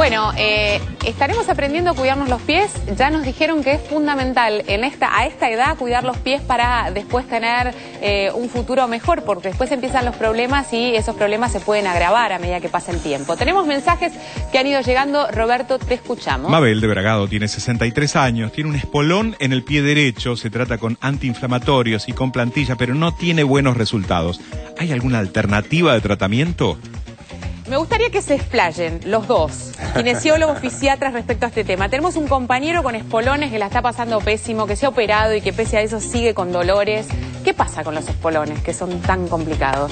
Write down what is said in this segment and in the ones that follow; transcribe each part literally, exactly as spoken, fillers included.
Bueno, eh, estaremos aprendiendo a cuidarnos los pies. Ya nos dijeron que es fundamental en esta, a esta edad cuidar los pies para después tener eh, un futuro mejor, porque después empiezan los problemas y esos problemas se pueden agravar a medida que pasa el tiempo. Tenemos mensajes que han ido llegando. Roberto, te escuchamos. Mabel de Bragado tiene sesenta y tres años, tiene un espolón en el pie derecho, se trata con antiinflamatorios y con plantilla, pero no tiene buenos resultados. ¿Hay alguna alternativa de tratamiento? Me gustaría que se explayen los dos, kinesiólogos, fisiatras, respecto a este tema. Tenemos un compañero con espolones que la está pasando pésimo, que se ha operado y que pese a eso sigue con dolores. ¿Qué pasa con los espolones que son tan complicados?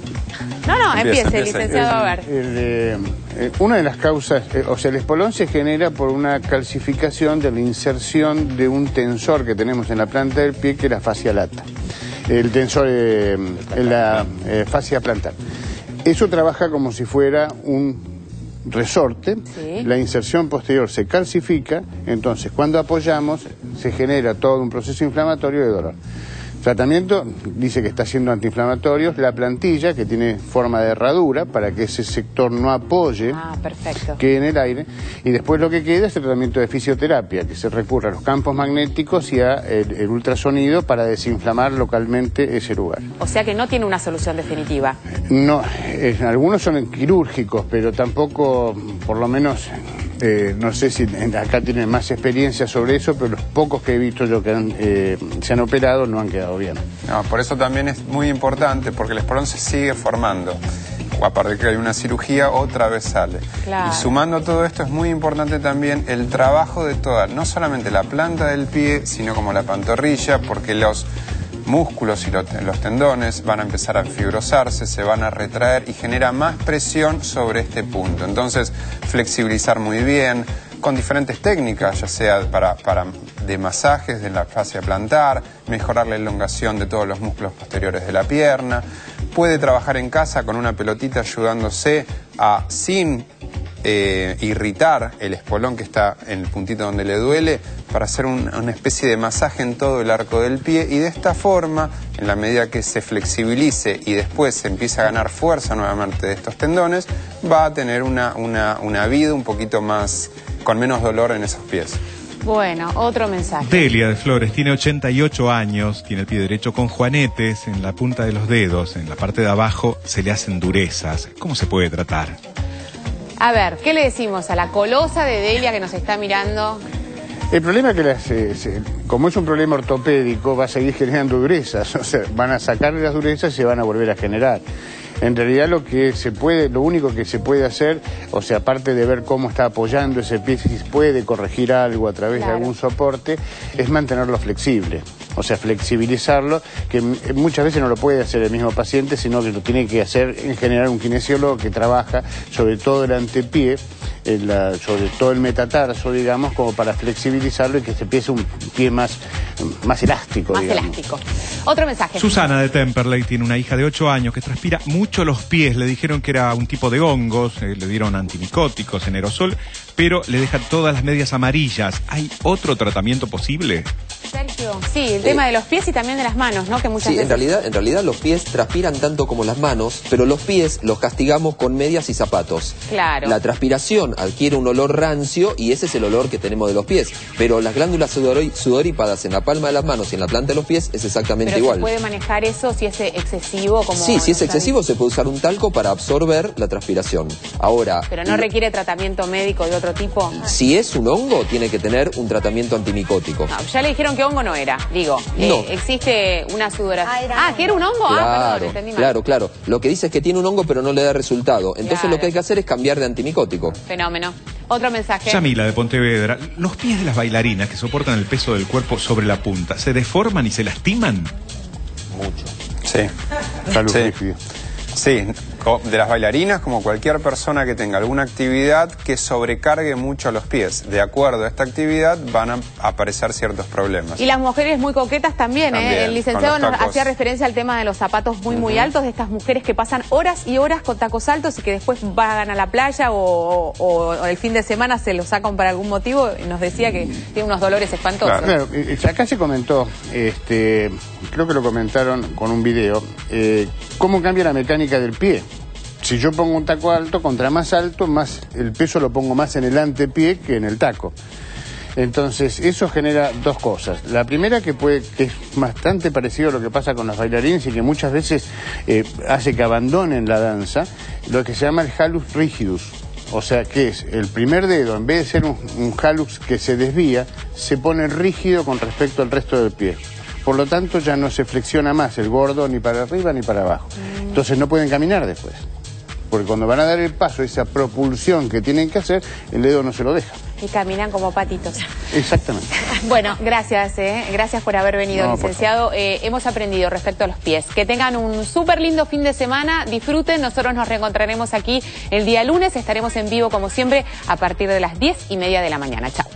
No, no, empiece, empiece licenciado, a ver. El, el, eh, una de las causas, eh, o sea, el espolón se genera por una calcificación de la inserción de un tensor que tenemos en la planta del pie, que es la fascia lata. El tensor, eh, la eh, fascia plantar. Eso trabaja como si fuera un resorte, sí. La inserción posterior se calcifica, entonces cuando apoyamos se genera todo un proceso inflamatorio de dolor. Tratamiento, dice que está haciendo antiinflamatorios, la plantilla que tiene forma de herradura para que ese sector no apoye, ah, perfecto. Quede en el aire, y después lo que queda es el tratamiento de fisioterapia, que se recurre a los campos magnéticos y a el, el ultrasonido para desinflamar localmente ese lugar. O sea que no tiene una solución definitiva. No, eh, algunos son quirúrgicos, pero tampoco, por lo menos... Eh, no sé si acá tienen más experiencia sobre eso, pero los pocos que he visto yo que han, eh, se han operado no han quedado bien. No, por eso también es muy importante, porque el espolón se sigue formando. O aparte de que hay una cirugía, otra vez sale. Claro. Y sumando todo esto es muy importante también el trabajo de toda, no solamente la planta del pie, sino como la pantorrilla, porque los músculos y los tendones van a empezar a fibrosarse, se van a retraer y genera más presión sobre este punto. Entonces, flexibilizar muy bien, con diferentes técnicas, ya sea para, para de masajes de la fascia plantar, mejorar la elongación de todos los músculos posteriores de la pierna. Puede trabajar en casa con una pelotita ayudándose a, sin eh, irritar el espolón que está en el puntito donde le duele, para hacer un, una especie de masaje en todo el arco del pie, y de esta forma, en la medida que se flexibilice y después se empieza a ganar fuerza nuevamente de estos tendones, va a tener una, una, una vida un poquito más, con menos dolor en esos pies. Bueno, otro mensaje. Delia de Flores tiene ochenta y ocho años, tiene el pie derecho con juanetes en la punta de los dedos, en la parte de abajo se le hacen durezas. ¿Cómo se puede tratar? A ver, ¿qué le decimos a la colosa de Delia que nos está mirando? El problema es que, las, eh, se, como es un problema ortopédico, va a seguir generando durezas. O sea, van a sacarle las durezas y se van a volver a generar. En realidad lo que se puede, lo único que se puede hacer, o sea, aparte de ver cómo está apoyando ese pie, si puede corregir algo a través claro. de algún soporte, es mantenerlo flexible. O sea, flexibilizarlo, que muchas veces no lo puede hacer el mismo paciente, sino que lo tiene que hacer en general un kinesiólogo que trabaja sobre todo el antepié, en la, sobre todo el metatarso, digamos, como para flexibilizarlo y que se empiece un pie más, más elástico, Más digamos. elástico. Otro mensaje. Susana de Temperley tiene una hija de ocho años que transpira mucho los pies. Le dijeron que era un tipo de hongos, eh, le dieron antimicóticos en aerosol, pero le deja todas las medias amarillas. ¿Hay otro tratamiento posible? Sergio, sí, el tema eh, de los pies y también de las manos, ¿no? Que muchas sí, veces... en realidad, en realidad los pies transpiran tanto como las manos, pero los pies los castigamos con medias y zapatos. Claro. La transpiración adquiere un olor rancio y ese es el olor que tenemos de los pies. Pero las glándulas sudorípadas en la palma de las manos y en la planta de los pies es exactamente pero igual. ¿se puede manejar eso si es excesivo? Como sí, si es excesivo se puede usar un talco para absorber la transpiración. Ahora... ¿Pero no requiere tratamiento médico de otro tipo? Si es un hongo, tiene que tener un tratamiento antimicótico. No, ya le dijeron que hongo no era, digo. No. Eh, existe una sudoración. Ah, ah, ¿que era un hongo? Claro, ah, perdón, entendí mal. Claro, claro. Lo que dice es que tiene un hongo pero no le da resultado. Entonces claro. lo que hay que hacer es cambiar de antimicótico. Fenómeno. Otro mensaje. Yamila de Pontevedra, los pies de las bailarinas que soportan el peso del cuerpo sobre la punta, ¿se deforman y se lastiman? Mucho. Sí. Salud, sí. Sí, de las bailarinas, como cualquier persona que tenga alguna actividad que sobrecargue mucho los pies. De acuerdo a esta actividad van a aparecer ciertos problemas. Y las mujeres muy coquetas también, también ¿eh? El licenciado nos tacos. hacía referencia al tema de los zapatos muy, muy uh-huh. altos, de estas mujeres que pasan horas y horas con tacos altos y que después van a la playa o, o, o el fin de semana se los sacan por algún motivo. Y nos decía que tiene unos dolores espantosos. Claro, claro. Acá se comentó, este, creo que lo comentaron con un video, eh, cómo cambia la mecánica del pie. si yo pongo un taco alto, contra más alto, más el peso lo pongo más en el antepié que en el taco. Entonces, eso genera dos cosas. La primera, que puede que es bastante parecido a lo que pasa con los bailarines y que muchas veces eh, hace que abandonen la danza, lo que se llama el hallux rigidus. O sea, que es el primer dedo, en vez de ser un, un hallux que se desvía, se pone rígido con respecto al resto del pie. Por lo tanto, ya no se flexiona más el gordo ni para arriba ni para abajo. Entonces, no pueden caminar después. Porque cuando van a dar el paso, esa propulsión que tienen que hacer, el dedo no se lo deja. Y caminan como patitos. Exactamente. Bueno, gracias, eh. gracias por haber venido, No, licenciado. Eh, hemos aprendido respecto a los pies. Que tengan un súper lindo fin de semana, disfruten. Nosotros nos reencontraremos aquí el día lunes. Estaremos en vivo, como siempre, a partir de las diez y media de la mañana. Chao.